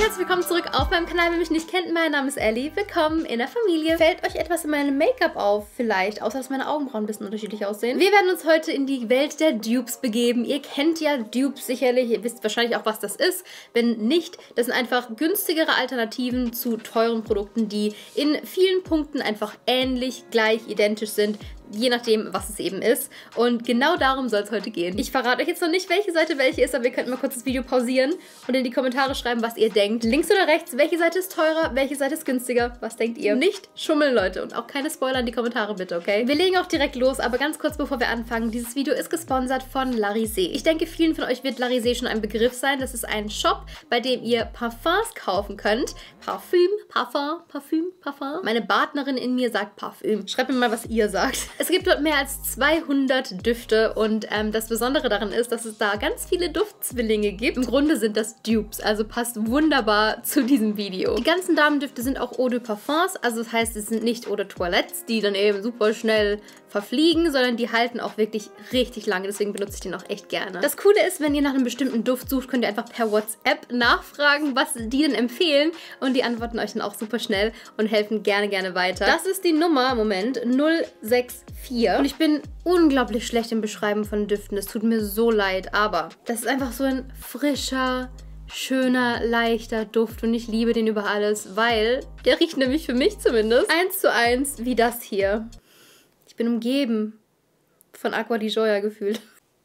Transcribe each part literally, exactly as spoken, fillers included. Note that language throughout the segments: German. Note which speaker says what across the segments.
Speaker 1: herzlich willkommen zurück auf meinem Kanal. Wer mich nicht kennt, mein Name ist Ellie. Willkommen in der Familie. Fällt euch etwas in meinem Make-up auf vielleicht? Außer, dass meine Augenbrauen ein bisschen unterschiedlich aussehen. Wir werden uns heute in die Welt der Dupes begeben. Ihr kennt ja Dupes sicherlich. Ihr wisst wahrscheinlich auch, was das ist. Wenn nicht, das sind einfach günstigere Alternativen zu teuren Produkten, die in vielen Punkten einfach ähnlich, gleich, identisch sind. Je nachdem, was es eben ist. Und genau darum soll es heute gehen. Ich verrate euch jetzt noch nicht, welche Seite welche ist, aber ihr könnt mal kurz das Video pausieren und in die Kommentare schreiben, was ihr denkt. Links oder rechts, welche Seite ist teurer, welche Seite ist günstiger? Was denkt ihr? Nicht schummeln, Leute. Und auch keine Spoiler in die Kommentare, bitte, okay? Wir legen auch direkt los, aber ganz kurz, bevor wir anfangen. Dieses Video ist gesponsert von Larisée. Ich denke, vielen von euch wird Larisée schon ein Begriff sein. Das ist ein Shop, bei dem ihr Parfums kaufen könnt. Parfüm, Parfum, Parfüm, Parfum. Meine Partnerin in mir sagt Parfüm. Schreibt mir mal, was ihr sagt. Es gibt dort mehr als zweihundert Düfte und ähm, das Besondere daran ist, dass es da ganz viele Duftzwillinge gibt. Im Grunde sind das Dupes, also passt wunderbar zu diesem Video. Die ganzen Damendüfte sind auch Eau de Parfums, also das heißt, es sind nicht Eau de Toilettes, die dann eben super schnell verfliegen, sondern die halten auch wirklich richtig lange, deswegen benutze ich den auch echt gerne. Das Coole ist, wenn ihr nach einem bestimmten Duft sucht, könnt ihr einfach per WhatsApp nachfragen, was die denn empfehlen und die antworten euch dann auch super schnell und helfen gerne, gerne weiter. Das ist die Nummer, Moment, null sechs vier und ich bin unglaublich schlecht im Beschreiben von Düften, es tut mir so leid, aber das ist einfach so ein frischer, schöner, leichter Duft und ich liebe den über alles, weil der riecht nämlich für mich zumindest eins zu eins wie das hier. Ich bin umgeben von Acqua di Gioia gefühlt.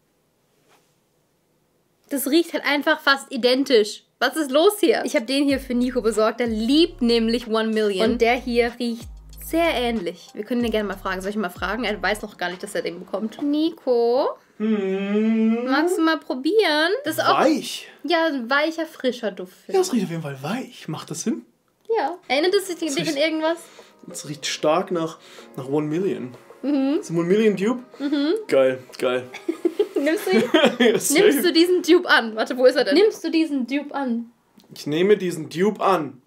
Speaker 1: Das riecht halt einfach fast identisch. Was ist los hier? Ich habe den hier für Nico besorgt. Der liebt nämlich One Million. Und der hier riecht sehr ähnlich. Wir können ihn gerne mal fragen. Soll ich ihn mal fragen? Er weiß noch gar nicht, dass er den bekommt. Nico? Hm. Magst du mal probieren? Das ist auch
Speaker 2: weich.
Speaker 1: Ja, ein weicher, frischer Duft.
Speaker 2: Ja, das riecht auf jeden Fall weich. Macht das Sinn?
Speaker 1: Ja. Erinnert es sich dich an irgendwas?
Speaker 2: Es riecht stark nach, nach One Million. Mhm. Ist ein One Million Dupe? Mhm. Geil, geil.
Speaker 1: Nimmst, du, ja, nimmst du diesen Dupe an? Warte, wo ist er denn? Nimmst du diesen Dupe an?
Speaker 2: Ich nehme diesen Dupe an.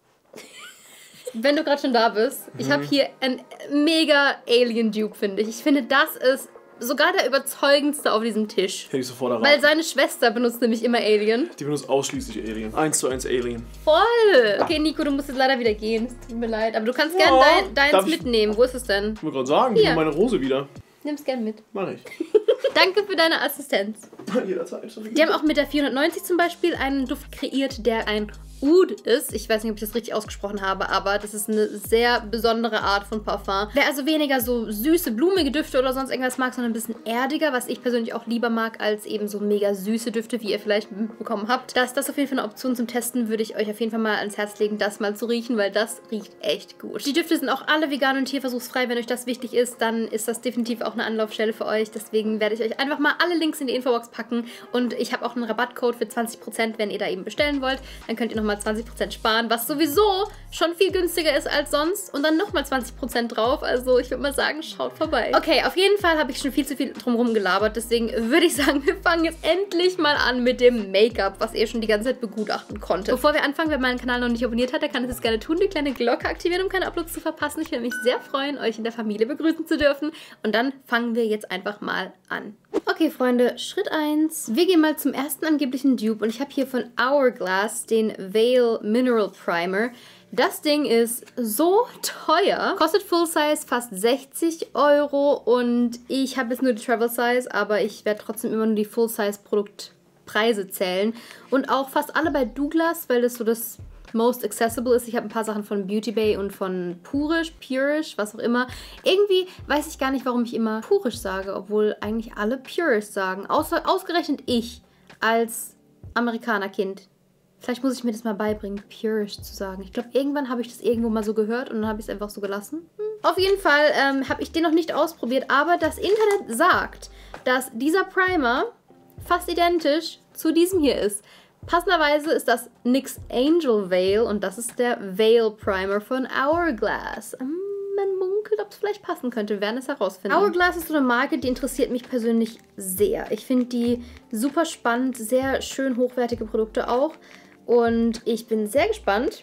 Speaker 1: Wenn du gerade schon da bist, mhm. Ich habe hier ein mega Alien Dupe, finde ich. Ich finde, das ist sogar der überzeugendste auf diesem Tisch.
Speaker 2: Hätte ich sofort erraten.
Speaker 1: Weil seine Schwester benutzt nämlich immer Alien.
Speaker 2: Die benutzt ausschließlich Alien. Eins zu eins Alien.
Speaker 1: Voll! Okay, Nico, du musst jetzt leider wieder gehen. Es tut mir leid. Aber du kannst ja, gerne dein, deins mitnehmen. Wo ist es denn?
Speaker 2: Ich wollte gerade sagen, ich nehme meine Rose wieder.
Speaker 1: Nimm's gerne mit.
Speaker 2: Mach ich.
Speaker 1: Danke für deine Assistenz.
Speaker 2: Jederzeit.
Speaker 1: Die haben auch mit der vierhundertneunzig zum Beispiel einen Duft kreiert, der ein Oud ist. Ich weiß nicht, ob ich das richtig ausgesprochen habe, aber das ist eine sehr besondere Art von Parfum. Wer also weniger so süße, blumige Düfte oder sonst irgendwas mag, sondern ein bisschen erdiger, was ich persönlich auch lieber mag, als eben so mega süße Düfte, wie ihr vielleicht bekommen habt. Das ist auf jeden Fall eine Option zum Testen, würde ich euch auf jeden Fall mal ans Herz legen, das mal zu riechen, weil das riecht echt gut. Die Düfte sind auch alle vegan und tierversuchsfrei. Wenn euch das wichtig ist, dann ist das definitiv auch eine Anlaufstelle für euch. Deswegen werde ich euch einfach mal alle Links in die Infobox packen und ich habe auch einen Rabattcode für zwanzig Prozent, wenn ihr da eben bestellen wollt. Dann könnt ihr nochmal zwanzig Prozent sparen, was sowieso schon viel günstiger ist als sonst und dann nochmal zwanzig Prozent drauf. Also ich würde mal sagen, schaut vorbei. Okay, auf jeden Fall habe ich schon viel zu viel drumherum gelabert, deswegen würde ich sagen, wir fangen jetzt endlich mal an mit dem Make-up, was ihr schon die ganze Zeit begutachten konnte. Bevor wir anfangen, wer meinen Kanal noch nicht abonniert hat, der kann es jetzt gerne tun, die kleine Glocke aktivieren, um keine Uploads zu verpassen. Ich würde mich sehr freuen, euch in der Familie begrüßen zu dürfen und dann fangen wir jetzt einfach mal an. Okay, Freunde, Schritt eins. Wir gehen mal zum ersten angeblichen Dupe und ich habe hier von Hourglass den Veil Mineral Primer. Das Ding ist so teuer. Kostet Full Size fast sechzig Euro und ich habe jetzt nur die Travel Size, aber ich werde trotzdem immer nur die Full Size Produktpreise zählen. Und auch fast alle bei Douglas, weil das so das most accessible ist. Ich habe ein paar Sachen von Beauty Bay und von Purish, Purish, was auch immer. Irgendwie weiß ich gar nicht, warum ich immer Purish sage, obwohl eigentlich alle Purish sagen. Außer, ausgerechnet ich als Amerikanerkind. Vielleicht muss ich mir das mal beibringen, Purish zu sagen. Ich glaube, irgendwann habe ich das irgendwo mal so gehört und dann habe ich es einfach so gelassen. Hm. Auf jeden Fall ähm, habe ich den noch nicht ausprobiert, aber das Internet sagt, dass dieser Primer fast identisch zu diesem hier ist. Passenderweise ist das N Y X Angel Veil und das ist der Veil Primer von Hourglass. Ähm, man munkelt, ob es vielleicht passen könnte. Wir werden es herausfinden. Hourglass ist so eine Marke, die interessiert mich persönlich sehr. Ich finde die super spannend, sehr schön hochwertige Produkte auch. Und ich bin sehr gespannt,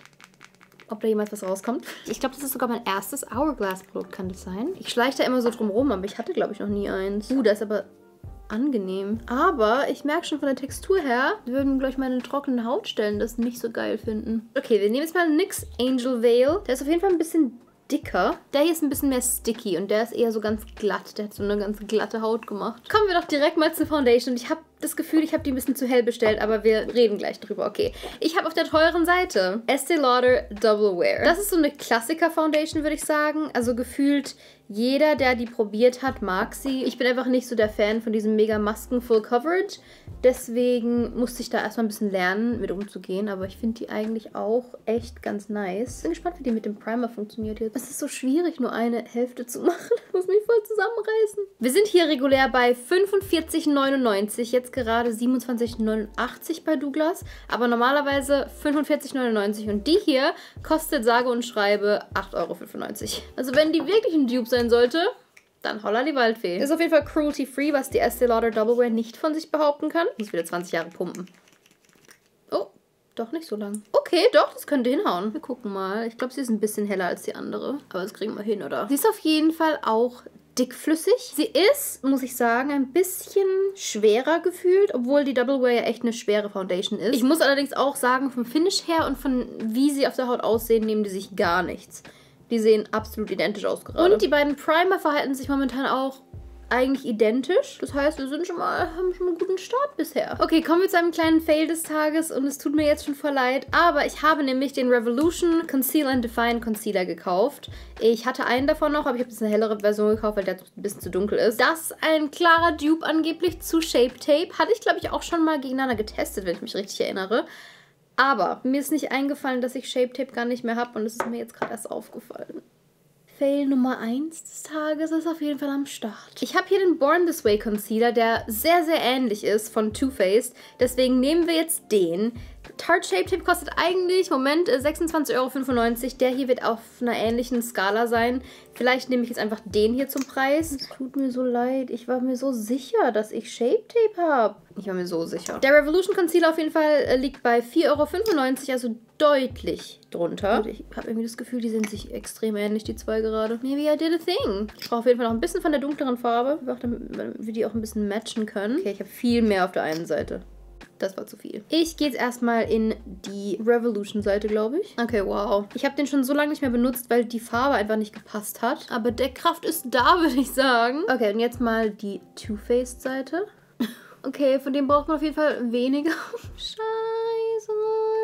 Speaker 1: ob da jemals was rauskommt. Ich glaube, das ist sogar mein erstes Hourglass-Produkt, kann das sein? Ich schleiche da immer so drum rum, aber ich hatte, glaube ich, noch nie eins. Uh, da ist aber angenehm. Aber ich merke schon von der Textur her, wir würden, glaube ich, meine trockenen Hautstellen das nicht so geil finden. Okay, wir nehmen jetzt mal NYX Angel Veil. Der ist auf jeden Fall ein bisschen dicker. Der hier ist ein bisschen mehr sticky und der ist eher so ganz glatt. Der hat so eine ganz glatte Haut gemacht. Kommen wir doch direkt mal zur Foundation. Ich habe das Gefühl, ich habe die ein bisschen zu hell bestellt, aber wir reden gleich drüber. Okay, ich habe auf der teuren Seite Estee Lauder Double Wear. Das ist so eine Klassiker-Foundation, würde ich sagen. Also gefühlt jeder, der die probiert hat, mag sie. Ich bin einfach nicht so der Fan von diesem mega Masken Full Coverage. Deswegen musste ich da erstmal ein bisschen lernen, mit umzugehen. Aber ich finde die eigentlich auch echt ganz nice. Bin gespannt, wie die mit dem Primer funktioniert jetzt. Es ist so schwierig, nur eine Hälfte zu machen. Ich muss mich voll zusammenreißen. Wir sind hier regulär bei fünfundvierzig neunundneunzig. Jetzt gerade siebenundzwanzig neunundachtzig bei Douglas. Aber normalerweise fünfundvierzig neunundneunzig. Und die hier kostet sage und schreibe acht Euro fünfundneunzig. Also wenn die wirklich ein Dupe sein sollte, dann holla die Waldfee. Ist auf jeden Fall cruelty-free, was die Estee Lauder Double Wear nicht von sich behaupten kann. Muss wieder zwanzig Jahre pumpen. Oh, doch nicht so lang. Okay, doch, das könnte hinhauen. Wir gucken mal. Ich glaube, sie ist ein bisschen heller als die andere. Aber das kriegen wir hin, oder? Sie ist auf jeden Fall auch dickflüssig. Sie ist, muss ich sagen, ein bisschen schwerer gefühlt, obwohl die Double Wear ja echt eine schwere Foundation ist. Ich muss allerdings auch sagen, vom Finish her und von wie sie auf der Haut aussehen, nehmen die sich gar nichts. Die sehen absolut identisch aus gerade. Und die beiden Primer verhalten sich momentan auch eigentlich identisch. Das heißt, wir sind schon mal, haben schon mal einen guten Start bisher. Okay, kommen wir zu einem kleinen Fail des Tages und es tut mir jetzt schon voll leid, aber ich habe nämlich den Revolution Conceal and Define Concealer gekauft. Ich hatte einen davon noch, aber ich habe jetzt eine hellere Version gekauft, weil der ein bisschen zu dunkel ist. Das ist ein klarer Dupe angeblich zu Shape Tape. Hatte ich, glaube ich, auch schon mal gegeneinander getestet, wenn ich mich richtig erinnere. Aber mir ist nicht eingefallen, dass ich Shape Tape gar nicht mehr habe und es ist mir jetzt gerade erst aufgefallen. Fail Nummer eins des Tages ist auf jeden Fall am Start. Ich habe hier den Born This Way Concealer, der sehr, sehr ähnlich ist von Too Faced. Deswegen nehmen wir jetzt den. Tarte Shape Tape kostet eigentlich, Moment, sechsundzwanzig Euro fünfundneunzig. Der hier wird auf einer ähnlichen Skala sein. Vielleicht nehme ich jetzt einfach den hier zum Preis. Es tut mir so leid. Ich war mir so sicher, dass ich Shape Tape habe. Ich war mir so sicher. Der Revolution Concealer auf jeden Fall liegt bei vier Euro fünfundneunzig, also deutlich drunter. Ich habe irgendwie das Gefühl, die sind sich extrem ähnlich, die zwei gerade. Maybe I did a thing. Ich brauche auf jeden Fall noch ein bisschen von der dunkleren Farbe, damit wir die auch ein bisschen matchen können. Okay, ich habe viel mehr auf der einen Seite. Das war zu viel. Ich gehe jetzt erstmal in die Revolution-Seite, glaube ich. Okay, wow. Ich habe den schon so lange nicht mehr benutzt, weil die Farbe einfach nicht gepasst hat. Aber Deckkraft ist da, würde ich sagen. Okay, und jetzt mal die Too Faced-Seite. Okay, von dem braucht man auf jeden Fall weniger. Scheiße.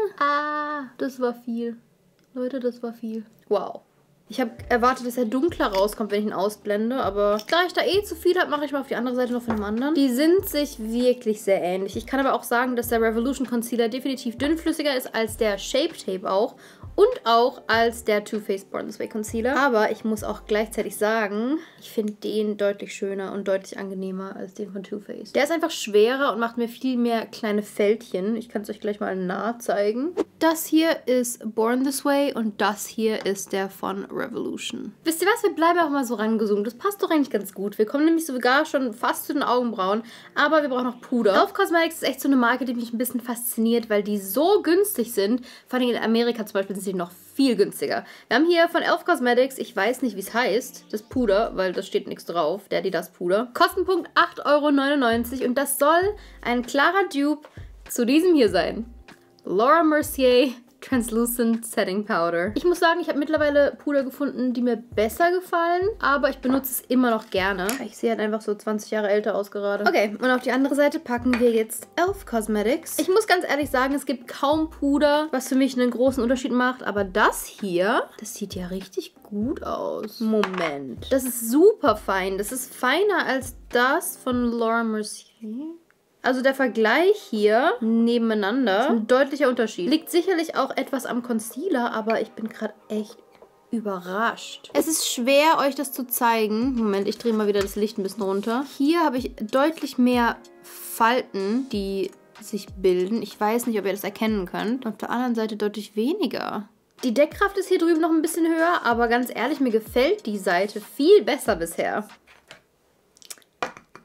Speaker 1: Ah, das war viel. Leute, das war viel. Wow. Ich habe erwartet, dass er dunkler rauskommt, wenn ich ihn ausblende, aber da ich da eh zu viel habe, mache ich mal auf die andere Seite noch von dem anderen. Die sind sich wirklich sehr ähnlich. Ich kann aber auch sagen, dass der Revolution Concealer definitiv dünnflüssiger ist als der Shape Tape auch und auch als der Too Faced Born This Way Concealer. Aber ich muss auch gleichzeitig sagen, ich finde den deutlich schöner und deutlich angenehmer als den von Too Faced. Der ist einfach schwerer und macht mir viel mehr kleine Fältchen. Ich kann es euch gleich mal nah zeigen. Das hier ist Born This Way und das hier ist der von Revolution. Wisst ihr was? Wir bleiben auch mal so rangezoomt. Das passt doch eigentlich ganz gut. Wir kommen nämlich sogar schon fast zu den Augenbrauen, aber wir brauchen noch Puder. Elf Cosmetics ist echt so eine Marke, die mich ein bisschen fasziniert, weil die so günstig sind. Vor allem in Amerika zum Beispiel sind sie noch viel günstiger. Wir haben hier von Elf Cosmetics, ich weiß nicht, wie es heißt, das Puder, weil das steht nichts drauf, der, die, das Puder. Kostenpunkt acht Euro neunundneunzig und das soll ein klarer Dupe zu diesem hier sein. Laura Mercier Translucent Setting Powder. Ich muss sagen, ich habe mittlerweile Puder gefunden, die mir besser gefallen, aber ich benutze es immer noch gerne. Ich sehe halt einfach so zwanzig Jahre älter aus gerade. Okay, und auf die andere Seite packen wir jetzt Elf Cosmetics. Ich muss ganz ehrlich sagen, es gibt kaum Puder, was für mich einen großen Unterschied macht, aber das hier, das sieht ja richtig gut aus. Moment. Das ist super fein. Das ist feiner als das von Laura Mercier. Also der Vergleich hier nebeneinander ist ein deutlicher Unterschied. Liegt sicherlich auch etwas am Concealer, aber ich bin gerade echt überrascht. Es ist schwer, euch das zu zeigen. Moment, ich drehe mal wieder das Licht ein bisschen runter. Hier habe ich deutlich mehr Falten, die sich bilden. Ich weiß nicht, ob ihr das erkennen könnt. Auf der anderen Seite deutlich weniger. Die Deckkraft ist hier drüben noch ein bisschen höher, aber ganz ehrlich, mir gefällt die Seite viel besser bisher. The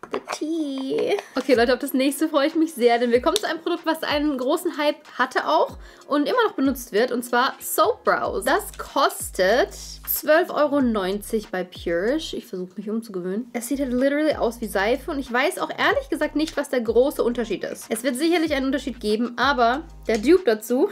Speaker 1: Tea. Okay, Leute, auf das nächste freue ich mich sehr, denn wir kommen zu einem Produkt, was einen großen Hype hatte auch und immer noch benutzt wird, und zwar Soap Brows. Das kostet zwölf Euro neunzig bei Purish. Ich versuche mich umzugewöhnen. Es sieht halt literally aus wie Seife und ich weiß auch ehrlich gesagt nicht, was der große Unterschied ist. Es wird sicherlich einen Unterschied geben, aber der Dupe dazu...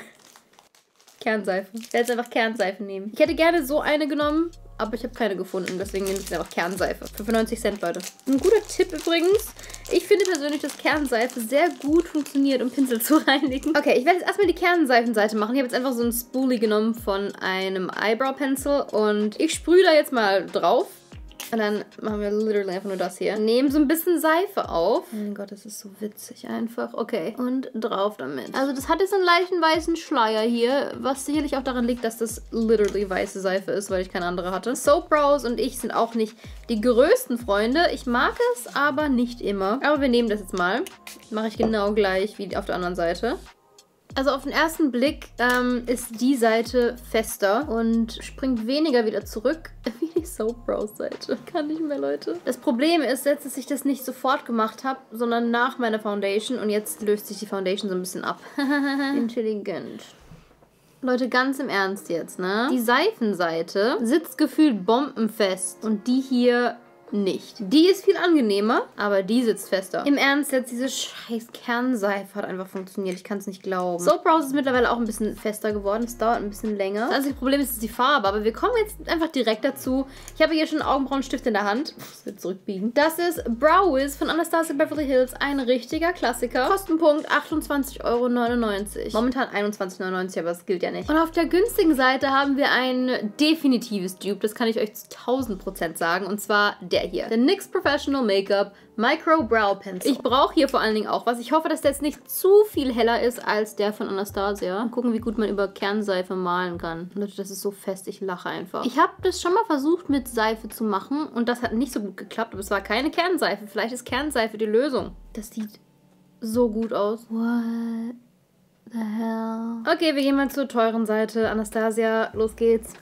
Speaker 1: Kernseife. Ich werde jetzt einfach Kernseife nehmen. Ich hätte gerne so eine genommen, aber ich habe keine gefunden. Deswegen nehme ich jetzt einfach Kernseife. fünfundneunzig Cent, Leute. Ein guter Tipp übrigens. Ich finde persönlich, dass Kernseife sehr gut funktioniert, um Pinsel zu reinigen. Okay, ich werde jetzt erstmal die Kernseifenseite machen. Ich habe jetzt einfach so einen Spoolie genommen von einem Eyebrow Pencil und ich sprühe da jetzt mal drauf. Und dann machen wir literally einfach nur das hier. Nehmen so ein bisschen Seife auf. Oh mein Gott, das ist so witzig einfach. Okay, und drauf damit. Also das hat jetzt einen leichten weißen Schleier hier, was sicherlich auch daran liegt, dass das literally weiße Seife ist, weil ich keine andere hatte. Soap Brows und ich sind auch nicht die größten Freunde. Ich mag es, aber nicht immer. Aber wir nehmen das jetzt mal. Mache ich genau gleich wie auf der anderen Seite. Also auf den ersten Blick ähm, ist die Seite fester und springt weniger wieder zurück wie die Soap Brows Seite. Kann nicht mehr, Leute. Das Problem ist jetzt, dass ich das nicht sofort gemacht habe, sondern nach meiner Foundation und jetzt löst sich die Foundation so ein bisschen ab. Intelligent. Leute, ganz im Ernst jetzt, ne? Die Seifenseite sitzt gefühlt bombenfest und die hier... nicht. Die ist viel angenehmer, aber die sitzt fester. Im Ernst, jetzt diese scheiß Kernseife hat einfach funktioniert. Ich kann es nicht glauben. Soap Brows ist mittlerweile auch ein bisschen fester geworden. Es dauert ein bisschen länger. Das einzige Problem ist, ist die Farbe, aber wir kommen jetzt einfach direkt dazu. Ich habe hier schon einen Augenbrauenstift in der Hand. Das wird zurückbiegen. Das ist Brow Wiz von Anastasia Beverly Hills. Ein richtiger Klassiker. Kostenpunkt achtundzwanzig Euro neunundneunzig. Momentan einundzwanzig Euro neunundneunzig, aber das gilt ja nicht. Und auf der günstigen Seite haben wir ein definitives Dupe. Das kann ich euch zu tausend Prozent sagen. Und zwar der hier. Der N Y X Professional Make-up Micro Brow Pencil. Ich brauche hier vor allen Dingen auch was. Ich hoffe, dass der jetzt nicht zu viel heller ist als der von Anastasia. Mal gucken, wie gut man über Kernseife malen kann. Leute, das ist so fest. Ich lache einfach. Ich habe das schon mal versucht mit Seife zu machen und das hat nicht so gut geklappt. Aber es war keine Kernseife. Vielleicht ist Kernseife die Lösung. Das sieht so gut aus. What the hell? Okay, wir gehen mal zur teuren Seite. Anastasia, los geht's.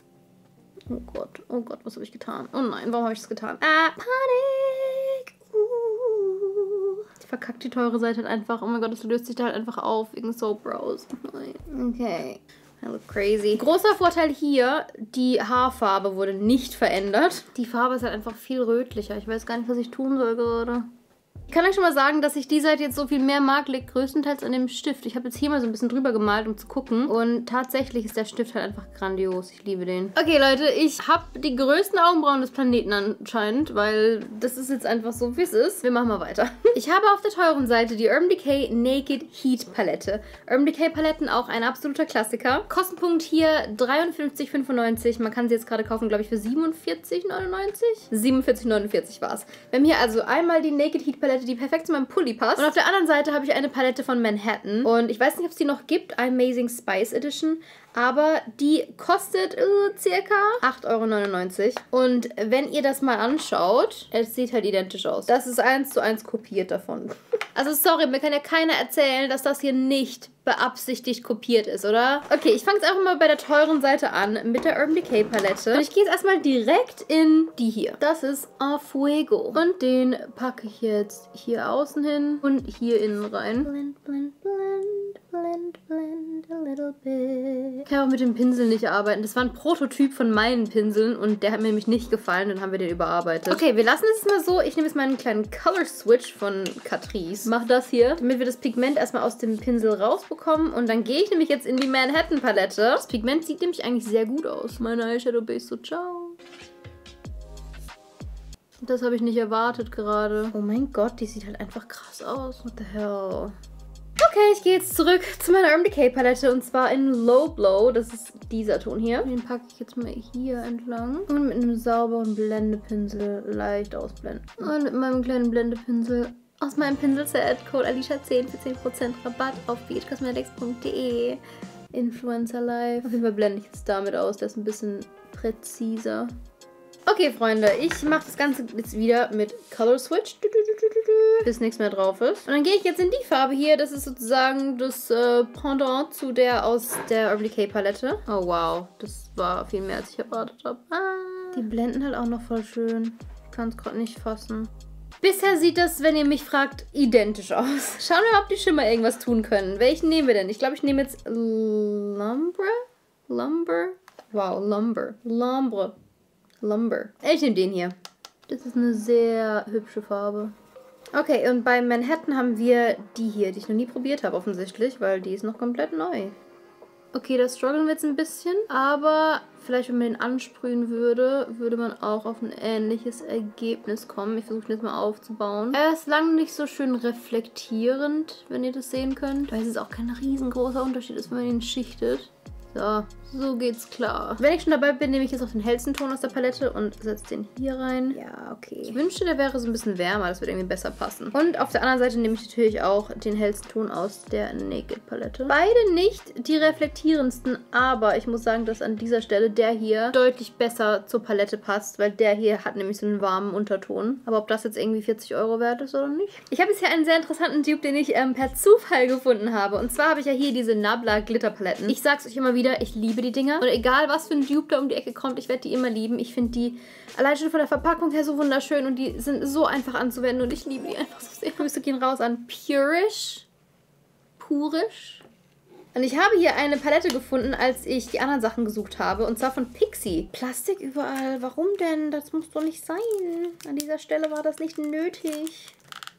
Speaker 1: Oh Gott, oh Gott, was habe ich getan? Oh nein, warum habe ich das getan? Ah, Panik! Uh. Ich verkacke die teure Seite halt einfach. Oh mein Gott, das löst sich da halt einfach auf wegen Soap Brows. Nein. Okay. I look crazy. Großer Vorteil hier, die Haarfarbe wurde nicht verändert. Die Farbe ist halt einfach viel rötlicher. Ich weiß gar nicht, was ich tun soll gerade. Ich kann euch schon mal sagen, dass ich die Seite jetzt so viel mehr mag, liegt größtenteils an dem Stift. Ich habe jetzt hier mal so ein bisschen drüber gemalt, um zu gucken. Und tatsächlich ist der Stift halt einfach grandios. Ich liebe den. Okay, Leute, ich habe die größten Augenbrauen des Planeten anscheinend, weil das ist jetzt einfach so, wie es ist. Wir machen mal weiter. Ich habe auf der teuren Seite die Urban Decay Naked Heat Palette. Urban Decay Paletten auch ein absoluter Klassiker. Kostenpunkt hier dreiundfünfzig fünfundneunzig. Man kann sie jetzt gerade kaufen, glaube ich, für siebenundvierzig neunundneunzig. siebenundvierzig neunundvierzig war es. Wir haben hier also einmal die Naked Heat Palette, die perfekt zu meinem Pulli passt. Und auf der anderen Seite habe ich eine Palette von Manhattan. Und ich weiß nicht, ob es die noch gibt. Amazing Spice Edition. Aber die kostet uh, circa acht Euro neunundneunzig. Und wenn ihr das mal anschaut, es sieht halt identisch aus. Das ist eins zu eins kopiert davon. Also sorry, mir kann ja keiner erzählen, dass das hier nicht beabsichtigt kopiert ist, oder? Okay, ich fange jetzt einfach mal bei der teuren Seite an mit der Urban Decay Palette. Und ich gehe jetzt erstmal direkt in die hier. Das ist A Fuego. Und den packe ich jetzt hier außen hin und hier innen rein. Blend, blend, blend, blend, blend a little bit. Ich kann auch mit dem Pinsel nicht arbeiten. Das war ein Prototyp von meinen Pinseln und der hat mir nämlich nicht gefallen. Dann haben wir den überarbeitet. Okay, wir lassen es mal so. Ich nehme jetzt meinen kleinen Color Switch von Catrice. Mach das hier, damit wir das Pigment erstmal aus dem Pinsel rausbekommen. Und dann gehe ich nämlich jetzt in die Manhattan Palette. Das Pigment sieht nämlich eigentlich sehr gut aus. Meine Eyeshadow Base, so ciao. Das habe ich nicht erwartet gerade. Oh mein Gott, die sieht halt einfach krass aus. What the hell? Okay, ich gehe jetzt zurück zu meiner Urban Decay Palette und zwar in Low Blow. Das ist dieser Ton hier. Den packe ich jetzt mal hier entlang und mit einem sauberen Blendepinsel leicht ausblenden. Und mit meinem kleinen Blendepinsel aus meinem Pinselset Code Alicia zehn für zehn Prozent Rabatt auf b h cosmetics punkt de. Influencer Live. Auf jeden Fall blende ich jetzt damit aus. Der ist ein bisschen präziser. Okay, Freunde, ich mache das Ganze jetzt wieder mit Color Switch, bis nichts mehr drauf ist. Und dann gehe ich jetzt in die Farbe hier. Das ist sozusagen das äh, Pendant zu der aus der Urban Decay Palette. Oh, wow. Das war viel mehr, als ich erwartet habe. Ah, die blenden halt auch noch voll schön. Ich kann es gerade nicht fassen. Bisher sieht das, wenn ihr mich fragt, identisch aus. Schauen wir mal, ob die Schimmer irgendwas tun können. Welchen nehmen wir denn? Ich glaube, ich nehme jetzt Lumber? Lumber? Wow, Lumber. Lumber. Lumber. Ich nehme den hier. Das ist eine sehr hübsche Farbe. Okay, und bei Manhattan haben wir die hier, die ich noch nie probiert habe offensichtlich, weil die ist noch komplett neu. Okay, da strugglen wir jetzt ein bisschen, aber vielleicht, wenn man den ansprühen würde, würde man auch auf ein ähnliches Ergebnis kommen. Ich versuche ihn jetzt mal aufzubauen. Er ist lang nicht so schön reflektierend, wenn ihr das sehen könnt, weil es auch kein riesengroßer Unterschied ist, wenn man ihn schichtet. So, so geht's klar. Wenn ich schon dabei bin, nehme ich jetzt auch den hellsten Ton aus der Palette und setze den hier rein. Ja, okay. Ich wünschte, der wäre so ein bisschen wärmer. Das würde irgendwie besser passen. Und auf der anderen Seite nehme ich natürlich auch den hellsten Ton aus der Naked Palette. Beide nicht die reflektierendsten, aber ich muss sagen, dass an dieser Stelle der hier deutlich besser zur Palette passt, weil der hier hat nämlich so einen warmen Unterton. Aber ob das jetzt irgendwie vierzig Euro wert ist oder nicht? Ich habe jetzt hier einen sehr interessanten Dupe, den ich ähm, per Zufall gefunden habe. Und zwar habe ich ja hier diese Nabla Glitterpaletten. Ich sag's euch immer wieder, ich liebe die Dinger. Und egal, was für ein Dupe da um die Ecke kommt, ich werde die immer lieben. Ich finde die allein schon von der Verpackung her so wunderschön und die sind so einfach anzuwenden und ich liebe die einfach so sehr. Grüße gehen raus an Purish. Purish. Und ich habe hier eine Palette gefunden, als ich die anderen Sachen gesucht habe. Und zwar von Pixi. Plastik überall. Warum denn? Das muss doch nicht sein. An dieser Stelle war das nicht nötig.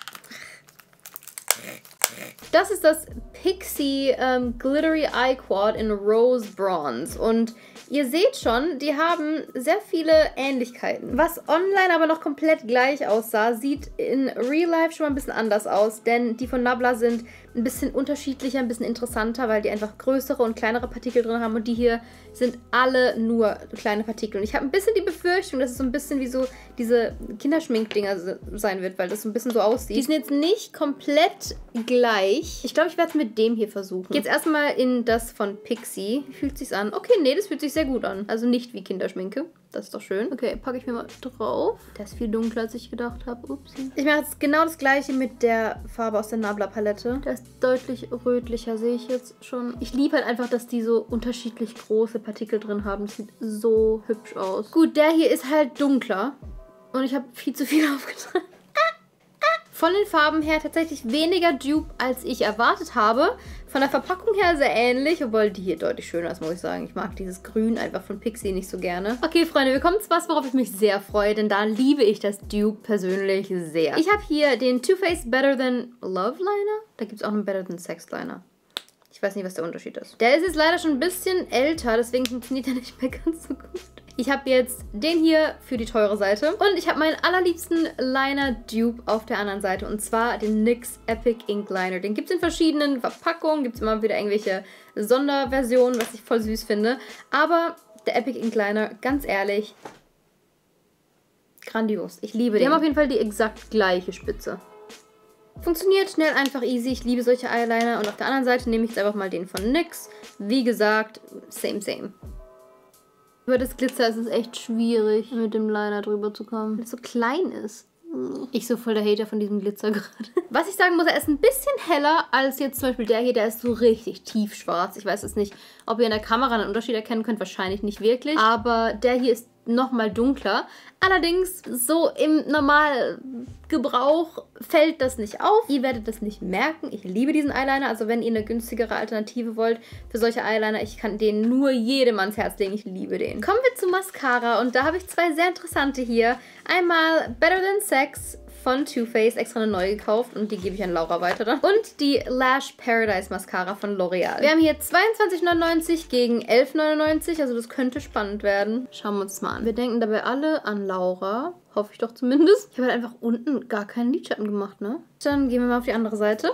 Speaker 1: Das ist das Pixi ähm, Glittery Eye Quad in Rose Bronze. Und ihr seht schon, die haben sehr viele Ähnlichkeiten. Was online aber noch komplett gleich aussah, sieht in Real Life schon mal ein bisschen anders aus. Denn die von Nabla sind ein bisschen unterschiedlicher, ein bisschen interessanter, weil die einfach größere und kleinere Partikel drin haben. Und die hier sind alle nur kleine Partikel. Und ich habe ein bisschen die Befürchtung, dass es so ein bisschen wie so diese Kinderschminkdinger sein wird, weil das so ein bisschen so aussieht. Die sind jetzt nicht komplett gleich. Ich glaube, ich werde es mit dem hier versuchen. Jetzt erstmal in das von Pixi. Wie fühlt es sich an? Okay, nee, das fühlt sich sehr gut an. Also nicht wie Kinderschminke. Das ist doch schön. Okay, packe ich mir mal drauf. Der ist viel dunkler, als ich gedacht habe. Upsi. Ich mache jetzt genau das gleiche mit der Farbe aus der Nabla Palette. Der ist deutlich rötlicher, sehe ich jetzt schon. Ich liebe halt einfach, dass die so unterschiedlich große Partikel drin haben. Das sieht so hübsch aus. Gut, der hier ist halt dunkler. Und ich habe viel zu viel aufgetragen. Von den Farben her tatsächlich weniger Dupe, als ich erwartet habe. Von der Verpackung her sehr ähnlich, obwohl die hier deutlich schöner ist, muss ich sagen. Ich mag dieses Grün einfach von Pixi nicht so gerne. Okay, Freunde, wir kommen zu was, worauf ich mich sehr freue, denn da liebe ich das Dupe persönlich sehr. Ich habe hier den Too Faced Better Than Love Liner. Da gibt es auch einen Better Than Sex Liner. Ich weiß nicht, was der Unterschied ist. Der ist jetzt leider schon ein bisschen älter, deswegen funktioniert er nicht mehr ganz so gut. Ich habe jetzt den hier für die teure Seite. Und ich habe meinen allerliebsten Liner-Dupe auf der anderen Seite. Und zwar den N Y X Epic Ink Liner. Den gibt es in verschiedenen Verpackungen. Gibt es immer wieder irgendwelche Sonderversionen, was ich voll süß finde. Aber der Epic Ink Liner, ganz ehrlich, grandios. Ich liebe den. Die haben auf jeden Fall die exakt gleiche Spitze. Funktioniert schnell, einfach easy. Ich liebe solche Eyeliner. Und auf der anderen Seite nehme ich jetzt einfach mal den von N Y X. Wie gesagt, same, same. Über das Glitzer ist es echt schwierig, mit dem Liner drüber zu kommen, weil es so klein ist. Ich so voll der Hater von diesem Glitzer gerade. Was ich sagen muss, er ist ein bisschen heller als jetzt zum Beispiel der hier. Der ist so richtig tiefschwarz. Ich weiß jetzt nicht, ob ihr in der Kamera einen Unterschied erkennen könnt. Wahrscheinlich nicht wirklich. Aber der hier ist nochmal dunkler. Allerdings, so im Normalgebrauch fällt das nicht auf. Ihr werdet das nicht merken. Ich liebe diesen Eyeliner. Also wenn ihr eine günstigere Alternative wollt für solche Eyeliner, ich kann den nur jedem ans Herz legen. Ich liebe den. Kommen wir zu Mascara. Und da habe ich zwei sehr interessante hier. Einmal Better Than Sex von Too Faced, extra eine neue gekauft und die gebe ich an Laura weiter dann. Und die Lash Paradise Mascara von L'Oreal. Wir haben hier zweiundzwanzig neunundneunzig gegen elf neunundneunzig, also das könnte spannend werden. Schauen wir uns das mal an. Wir denken dabei alle an Laura, hoffe ich doch zumindest. Ich habe halt einfach unten gar keinen Lidschatten gemacht, ne? Dann gehen wir mal auf die andere Seite.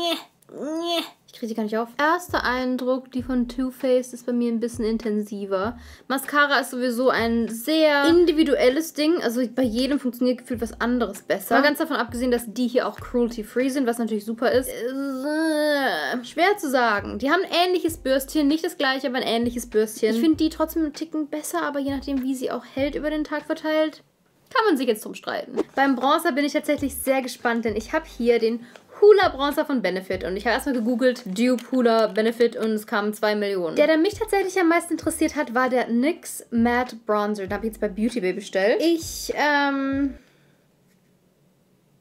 Speaker 1: Ich kriege die gar nicht auf. Erster Eindruck, die von Too Faced ist bei mir ein bisschen intensiver. Mascara ist sowieso ein sehr individuelles Ding. Also bei jedem funktioniert gefühlt was anderes besser. Mal ganz davon abgesehen, dass die hier auch cruelty-free sind, was natürlich super ist. Äh, schwer zu sagen. Die haben ein ähnliches Bürstchen. Nicht das gleiche, aber ein ähnliches Bürstchen. Ich finde die trotzdem einen Ticken besser, aber je nachdem, wie sie auch hält über den Tag verteilt, kann man sich jetzt drum streiten. Beim Bronzer bin ich tatsächlich sehr gespannt, denn ich habe hier den Hoola Bronzer von Benefit und ich habe erstmal gegoogelt, Dupe Hoola Benefit und es kamen zwei Millionen. Der, der mich tatsächlich am meisten interessiert hat, war der N Y X Matte Bronzer. Den habe ich jetzt bei Beauty Bay bestellt. Ich, ähm...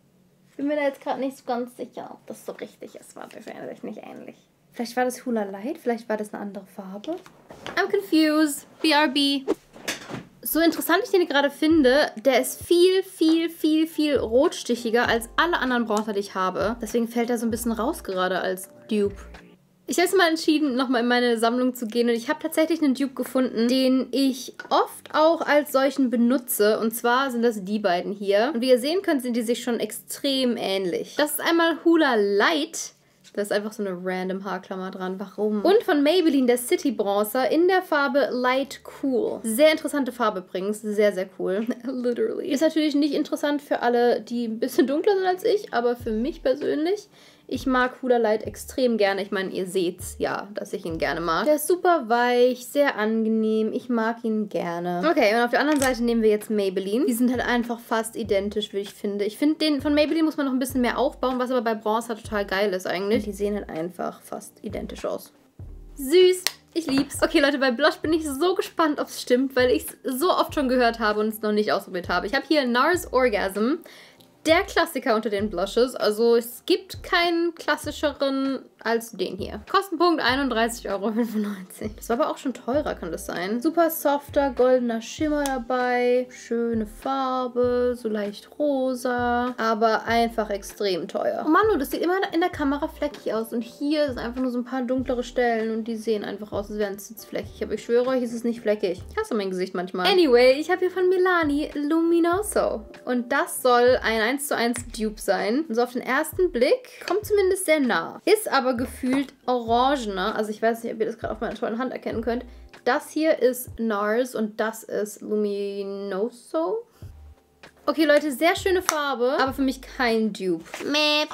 Speaker 1: Bin mir da jetzt gerade nicht so ganz sicher, ob das so richtig ist. Warte, wahrscheinlich nicht ähnlich. Vielleicht war das Hula Light, vielleicht war das eine andere Farbe. I'm confused. B R B. So interessant ich den gerade finde, der ist viel, viel, viel, viel rotstichiger als alle anderen Bronzer, die ich habe. Deswegen fällt er so ein bisschen raus gerade als Dupe. Ich habe jetzt mal entschieden, nochmal in meine Sammlung zu gehen und ich habe tatsächlich einen Dupe gefunden, den ich oft auch als solchen benutze. Und zwar sind das die beiden hier. Und wie ihr sehen könnt, sind die sich schon extrem ähnlich. Das ist einmal Hula Light. Da ist einfach so eine random Haarklammer dran. Warum? Und von Maybelline der City Bronzer in der Farbe Light Cool. Sehr interessante Farbe übrigens. Sehr, sehr cool. Literally. Ist natürlich nicht interessant für alle, die ein bisschen dunkler sind als ich, aber für mich persönlich. Ich mag Hula Light extrem gerne. Ich meine, ihr seht's ja, dass ich ihn gerne mag. Der ist super weich, sehr angenehm. Ich mag ihn gerne. Okay, und auf der anderen Seite nehmen wir jetzt Maybelline. Die sind halt einfach fast identisch, wie ich finde. Ich finde, den von Maybelline muss man noch ein bisschen mehr aufbauen, was aber bei Bronzer total geil ist eigentlich. Die sehen halt einfach fast identisch aus. Süß. Ich lieb's. Okay, Leute, bei Blush bin ich so gespannt, ob es stimmt, weil ich es so oft schon gehört habe und es noch nicht ausprobiert habe. Ich habe hier NARS Orgasm. Der Klassiker unter den Blushes. Also es gibt keinen klassischeren als den hier. Kostenpunkt einunddreißig Euro fünfundneunzig. Das war aber auch schon teurer, kann das sein. Super softer, goldener Schimmer dabei. Schöne Farbe, so leicht rosa. Aber einfach extrem teuer. Oh Mann, das sieht immer in der Kamera fleckig aus. Und hier sind einfach nur so ein paar dunklere Stellen. Und die sehen einfach aus, als wären es jetzt fleckig. Aber ich schwöre euch, es ist nicht fleckig. Ich hasse mein Gesicht manchmal. Anyway, ich habe hier von Milani Luminoso. Und das soll ein eins zu eins Dupe sein. Und so auf den ersten Blick kommt zumindest sehr nah. Ist aber gefühlt orangener. Also ich weiß nicht, ob ihr das gerade auf meiner tollen Hand erkennen könnt. Das hier ist NARS und das ist Luminoso. Okay, Leute, sehr schöne Farbe, aber für mich kein Dupe. Mäh.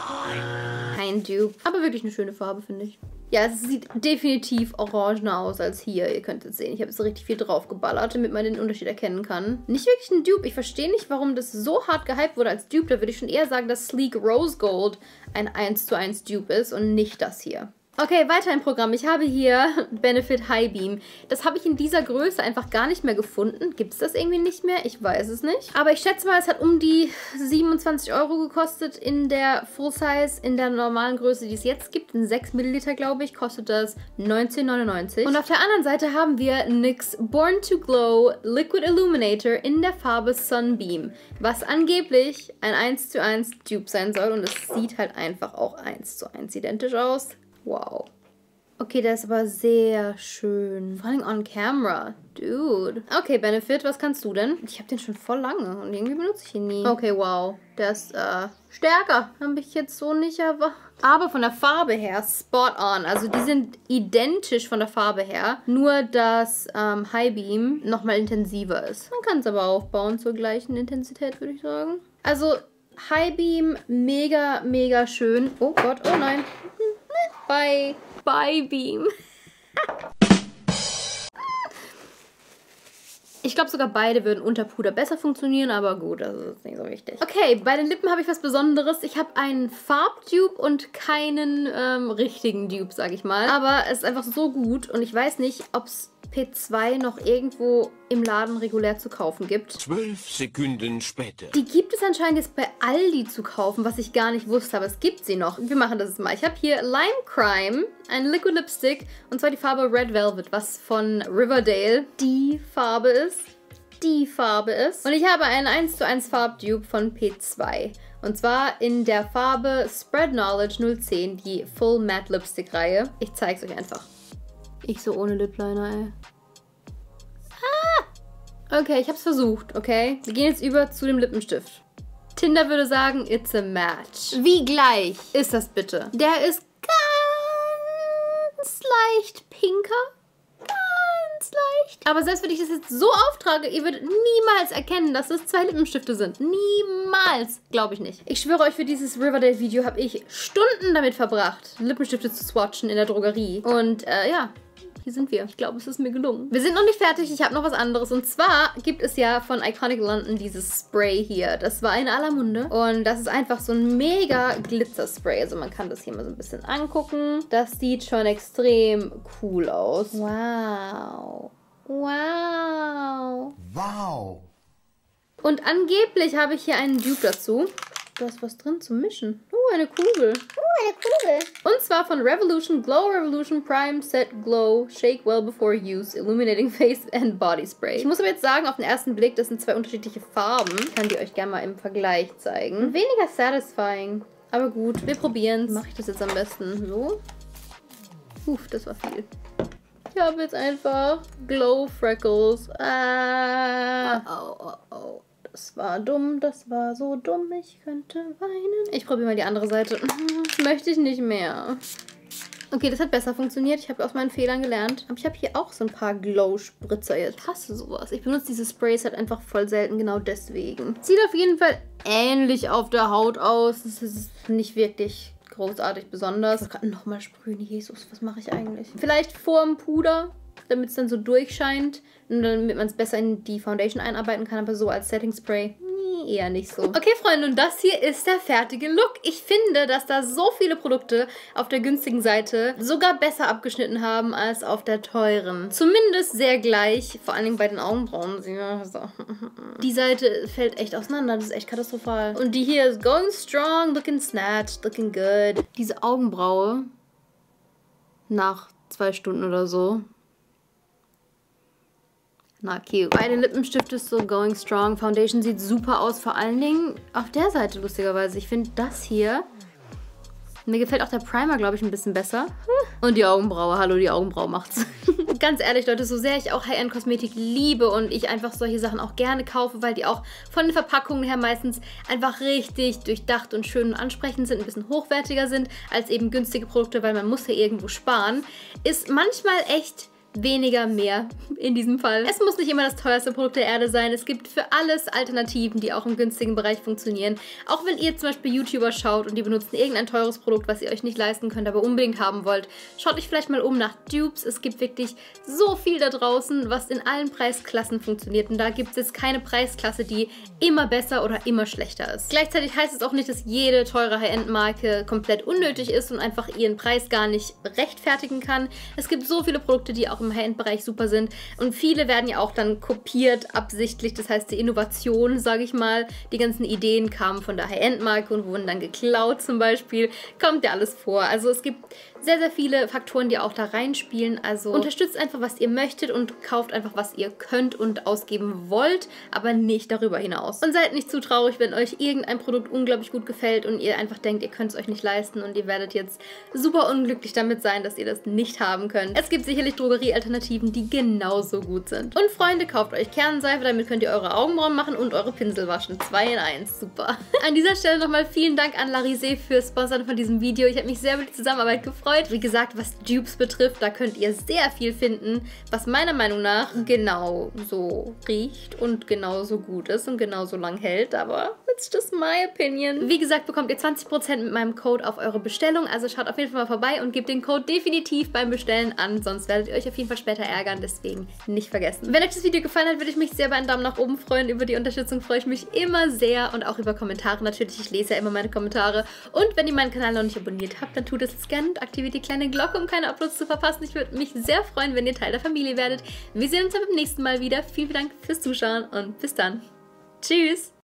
Speaker 1: Kein Dupe. Aber wirklich eine schöne Farbe, finde ich. Ja, es sieht definitiv orangener aus als hier. Ihr könnt es sehen. Ich habe jetzt richtig viel drauf geballert, damit man den Unterschied erkennen kann. Nicht wirklich ein Dupe. Ich verstehe nicht, warum das so hart gehypt wurde als Dupe. Da würde ich schon eher sagen, dass Sleek Rose Gold ein eins zu eins Dupe ist und nicht das hier. Okay, weiter im Programm. Ich habe hier Benefit High Beam. Das habe ich in dieser Größe einfach gar nicht mehr gefunden. Gibt es das irgendwie nicht mehr? Ich weiß es nicht. Aber ich schätze mal, es hat um die siebenundzwanzig Euro gekostet in der Full Size. In der normalen Größe, die es jetzt gibt, in sechs Milliliter, glaube ich, kostet das neunzehn neunundneunzig. Und auf der anderen Seite haben wir N Y X Born to Glow Liquid Illuminator in der Farbe Sunbeam. Was angeblich ein eins zu eins Dupe sein soll. Und es sieht halt einfach auch eins zu eins identisch aus. Wow. Okay, der ist aber sehr schön. Vor allem on camera. Dude. Okay, Benefit, was kannst du denn? Ich habe den schon voll lange und irgendwie benutze ich ihn nie. Okay, wow. Der ist äh, stärker. Habe ich jetzt so nicht erwartet. Aber von der Farbe her spot on. Also die sind identisch von der Farbe her. Nur, dass ähm, High Beam nochmal intensiver ist. Man kann es aber aufbauen zur gleichen Intensität, würde ich sagen. Also High Beam, mega, mega schön. Oh Gott, oh nein. Bei, bei Beam. Ich glaube sogar beide würden unter Puder besser funktionieren, aber gut, das ist nicht so wichtig. Okay, bei den Lippen habe ich was Besonderes. Ich habe einen Farbdupe und keinen ähm, richtigen Dupe, sage ich mal. Aber es ist einfach so gut und ich weiß nicht, ob es P zwei noch irgendwo im Laden regulär zu kaufen gibt.
Speaker 3: Zwölf Sekunden später.
Speaker 1: Die gibt es anscheinend jetzt bei Aldi zu kaufen, was ich gar nicht wusste, aber es gibt sie noch. Wir machen das jetzt mal. Ich habe hier Lime Crime, ein Liquid Lipstick, und zwar die Farbe Red Velvet, was von Riverdale die Farbe ist. Die Farbe ist. Und ich habe einen eins zu eins Farbdupe von P zwei. Und zwar in der Farbe Spread Knowledge null zehn, die Full Matte Lipstick Reihe. Ich zeige es euch einfach. Ich so ohne Lip Liner, ey. Ah! Okay, ich hab's versucht, okay? Wir gehen jetzt über zu dem Lippenstift. Tinder würde sagen, it's a match. Wie gleich ist das bitte? Der ist ganz leicht pinker. Ganz leicht. Aber selbst wenn ich das jetzt so auftrage, ihr würdet niemals erkennen, dass das zwei Lippenstifte sind. Niemals. Glaube ich nicht. Ich schwöre euch, für dieses Riverdale-Video habe ich Stunden damit verbracht, Lippenstifte zu swatchen in der Drogerie. Und äh, ja, hier sind wir. Ich glaube, es ist mir gelungen. Wir sind noch nicht fertig. Ich habe noch was anderes. Und zwar gibt es ja von Iconic London dieses Spray hier. Das war in aller Munde. Und das ist einfach so ein mega Glitzer-Spray. Also man kann das hier mal so ein bisschen angucken. Das sieht schon extrem cool aus. Wow. Wow.
Speaker 3: Wow.
Speaker 1: Und angeblich habe ich hier einen Dupe dazu. da ist was drin zum Mischen. Oh, eine Kugel. Oh, eine Kugel. Und zwar von Revolution Glow Revolution Prime Set Glow Shake Well Before Use Illuminating Face and Body Spray. Ich muss aber jetzt sagen, auf den ersten Blick, das sind zwei unterschiedliche Farben. Ich kann die euch gerne mal im Vergleich zeigen. Weniger satisfying. Aber gut, wir probieren. Wie mache ich das jetzt am besten? So. Uff, das war viel. Ich habe jetzt einfach Glow Freckles. Ah. Oh, oh, oh. Das war dumm, das war so dumm, ich könnte weinen. Ich probiere mal die andere Seite. Das möchte ich nicht mehr. Okay, das hat besser funktioniert. Ich habe aus meinen Fehlern gelernt. Aber ich habe hier auch so ein paar Glow-Spritzer jetzt. Ich hasse sowas. Ich benutze diese Sprays halt einfach voll selten, genau deswegen. Sieht auf jeden Fall ähnlich auf der Haut aus. Das ist nicht wirklich großartig besonders. Ich muss gerade nochmal sprühen. Jesus, was mache ich eigentlich? Vielleicht vorm Puder, damit es dann so durchscheint. Und damit man es besser in die Foundation einarbeiten kann. Aber so als Setting Spray eher nicht so. Okay, Freunde, und das hier ist der fertige Look. Ich finde, dass da so viele Produkte auf der günstigen Seite sogar besser abgeschnitten haben als auf der teuren. Zumindest sehr gleich, vor allem bei den Augenbrauen. Die Seite fällt echt auseinander, das ist echt katastrophal. Und die hier ist going strong, looking snatched, looking good. Diese Augenbraue nach zwei Stunden oder so. Na, cute. Beide Lippenstifte ist so going strong. Foundation sieht super aus. Vor allen Dingen auf der Seite, lustigerweise. Ich finde das hier... Mir gefällt auch der Primer, glaube ich, ein bisschen besser. Und die Augenbraue. Hallo, die Augenbraue macht's. Ganz ehrlich, Leute, so sehr ich auch High-End-Kosmetik liebe und ich einfach solche Sachen auch gerne kaufe, weil die auch von den Verpackungen her meistens einfach richtig durchdacht und schön und ansprechend sind, ein bisschen hochwertiger sind als eben günstige Produkte, weil man muss ja irgendwo sparen, ist manchmal echt... weniger mehr in diesem Fall. Es muss nicht immer das teuerste Produkt der Erde sein. Es gibt für alles Alternativen, die auch im günstigen Bereich funktionieren. Auch wenn ihr zum Beispiel YouTuber schaut und die benutzen irgendein teures Produkt, was ihr euch nicht leisten könnt, aber unbedingt haben wollt, schaut euch vielleicht mal um nach Dupes. Es gibt wirklich so viel da draußen, was in allen Preisklassen funktioniert. Und da gibt es keine Preisklasse, die immer besser oder immer schlechter ist. Gleichzeitig heißt es auch nicht, dass jede teure High-End-Marke komplett unnötig ist und einfach ihren Preis gar nicht rechtfertigen kann. Es gibt so viele Produkte, die auch im High-End-Bereich super sind. Und viele werden ja auch dann kopiert, absichtlich. Das heißt, die Innovation, sage ich mal, die ganzen Ideen kamen von der High-End-Marke und wurden dann geklaut zum Beispiel. Kommt ja alles vor. Also es gibt sehr, sehr viele Faktoren, die auch da reinspielen. Also unterstützt einfach, was ihr möchtet und kauft einfach, was ihr könnt und ausgeben wollt, aber nicht darüber hinaus. Und seid nicht zu traurig, wenn euch irgendein Produkt unglaublich gut gefällt und ihr einfach denkt, ihr könnt es euch nicht leisten und ihr werdet jetzt super unglücklich damit sein, dass ihr das nicht haben könnt. Es gibt sicherlich Drogeriealternativen, die genauso gut sind. Und Freunde, kauft euch Kernseife, damit könnt ihr eure Augenbrauen machen und eure Pinsel waschen. zwei in eins, super. An dieser Stelle nochmal vielen Dank an Larisé fürs Sponsern von diesem Video. Ich habe mich sehr über die Zusammenarbeit gefreut. Wie gesagt, was Dupes betrifft, da könnt ihr sehr viel finden, was meiner Meinung nach genau so riecht und genauso gut ist und genauso lang hält, aber it's just my opinion. Wie gesagt, bekommt ihr zwanzig Prozent mit meinem Code auf eure Bestellung, also schaut auf jeden Fall mal vorbei und gebt den Code definitiv beim Bestellen an, sonst werdet ihr euch auf jeden Fall später ärgern, deswegen nicht vergessen. Wenn euch das Video gefallen hat, würde ich mich sehr über einen Daumen nach oben freuen. Über die Unterstützung freue ich mich immer sehr und auch über Kommentare natürlich. Ich lese ja immer meine Kommentare. Und wenn ihr meinen Kanal noch nicht abonniert habt, dann tut es jetzt gerne und aktiviert die kleine Glocke, um keine Uploads zu verpassen. Ich würde mich sehr freuen, wenn ihr Teil der Familie werdet. Wir sehen uns dann beim nächsten Mal wieder. Vielen Dank fürs Zuschauen und bis dann. Tschüss!